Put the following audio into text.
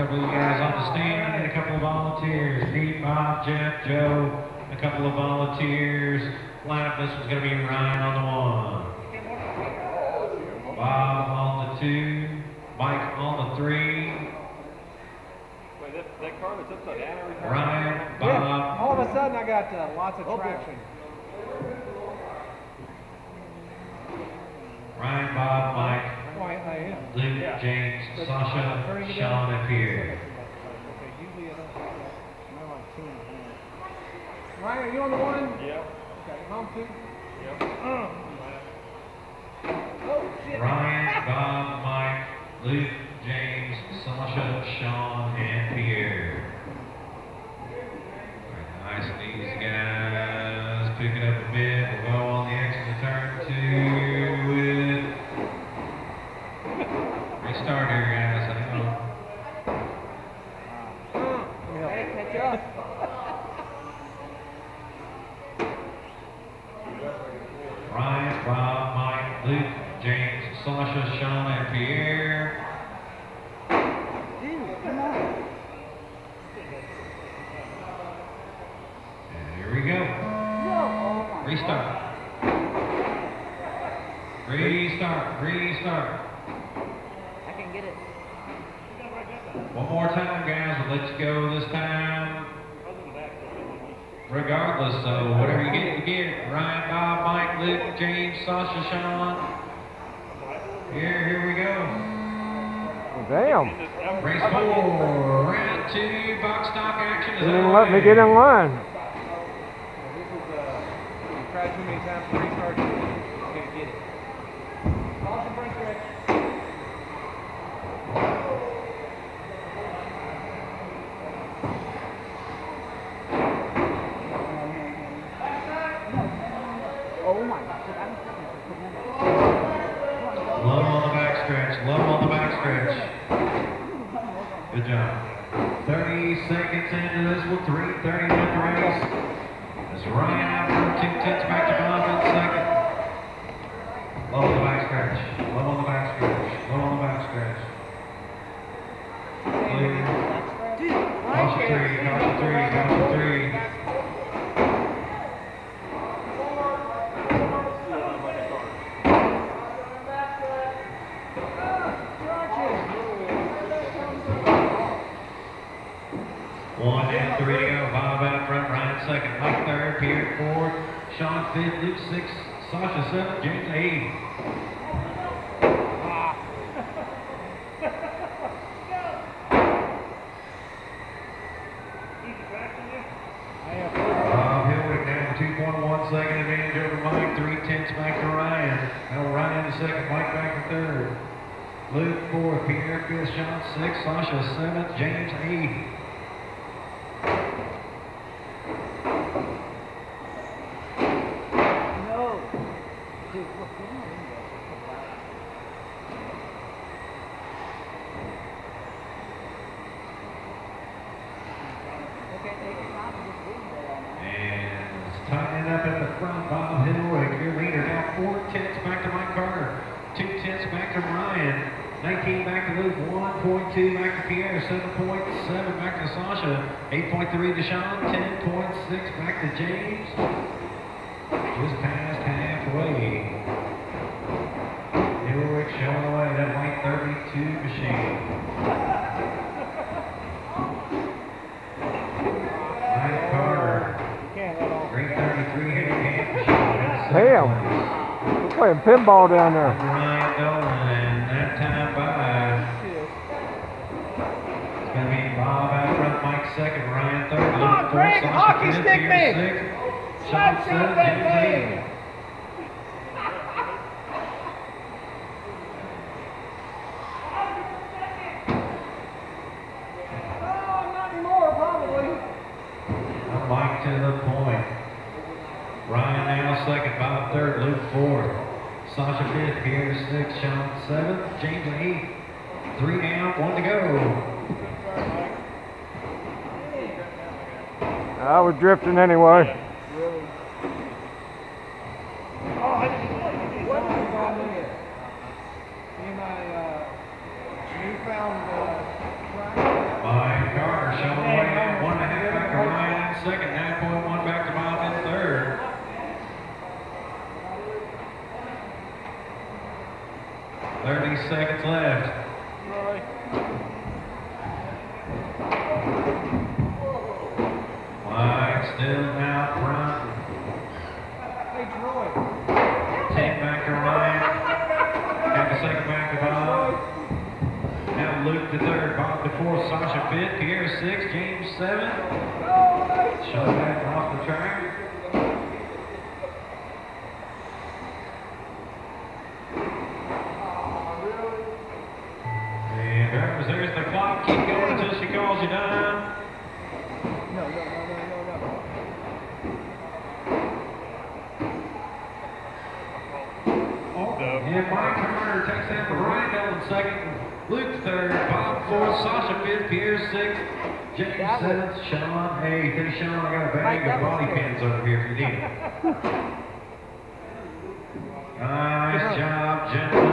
couple of you guys on the stand, and a couple of volunteers. Pete, Bob, Jeff, Joe, a couple of volunteers. Lineup, this one's going to be Ryan on the 1. Bob on the 2. Mike on the 3. Wait, that car was upside down every time? Ryan, Bob. Yeah, all of a sudden I got lots of traction. Ryan, Bob, Mike, Luke, yeah. James, Sasha, Sean, and Pierre. Ryan, are you on the 1? Yep. Okay, home 2? Yep. Oh, shit. Ryan, Bob, Mike, Luke, James, Sasha, Sean, and Pierre. Nice and easy, guys. Pick it up a bit. We'll go on the exit to turn 2 with restart here, guys. Hang on. Hey, catch up. Ryan, Bob, Mike, Luke, James, Sasha, Sean, and Pierre. Dude, come on. And here we go. Restart. Restart. Restart. I can get it. One more time, guys. We'll let you go this time. Regardless, so whatever you get, you get. Ryan, Bob, Mike, Luke, James, Sasha, Sean. Here we go. Damn. Race 4, round 2, box stock action is Didn't even let me get in line. This is, you tried too many times to restart, you can't get it. Awesome break stretch. Oh my God. Low on the back stretch, low on the back stretch. Good job. 30 seconds into this one, 3:30 minute race. It's Ryan out from 2/10 back to Bob in second. Low on the back stretch, low on the back stretch, low on the back stretch. Clear. Caution 3, caution 3, caution 3. One and 3 to go. Bob out front, Ryan second, Mike third, Pierre fourth, Sean fifth, Luke sixth, Sasha seventh, James eighth. Bob Hilwick down 2.1 second advantage over Mike, 3/10 back to Ryan. Now Ryan to second, Mike back to third. Luke fourth, Pierre fifth, Sean sixth, Sasha seventh, James eighth. Tightening up at the front, Bob Hilwick, your leader. Now 4/10 back to Mike Carter, 2/10 back to Ryan, 19 back to Luke, 1.2 back to Pierre, 7.7 back to Sasha, 8.3 to Sean, 10.6 back to James. Just past halfway. Hilwick showing away that white 32 machine. Mike Carter. 333 hand machine. Damn. We're playing pinball down there. Ryan Dolan, and that time by. It's going to be Bob out front, Mike second, Ryan third, Luke fourth, Greg, Sasha hockey fifth, stick Pierre me. sixth, Sean seventh, James eighth. Mike to the point. Ryan now second, Bob third, Luke fourth, Sasha fifth, Pierre sixth, Sean seventh, James eighth. 3 down, 1 to go. I was drifting anyway. newfound track. second, 9.1 back to Bob in third. Thirty seconds left. White still out front. Hey, Troy. 10 back to Ryan. Half a second back to Bob. Now Luke to third, Bob to fourth, Sasha fifth, Pierre sixth, James seventh. Shut back off the track. And drivers, there's the clock. Keep going until she calls you down. No. And Mike Turner takes that for Ryan Bell in second, Luke third, Bob fourth, Sasha fifth, Pierre sixth, James seventh, Sean eighth. Hey Sean, I got a bag of body pins over here if you need it. Nice job, gentlemen.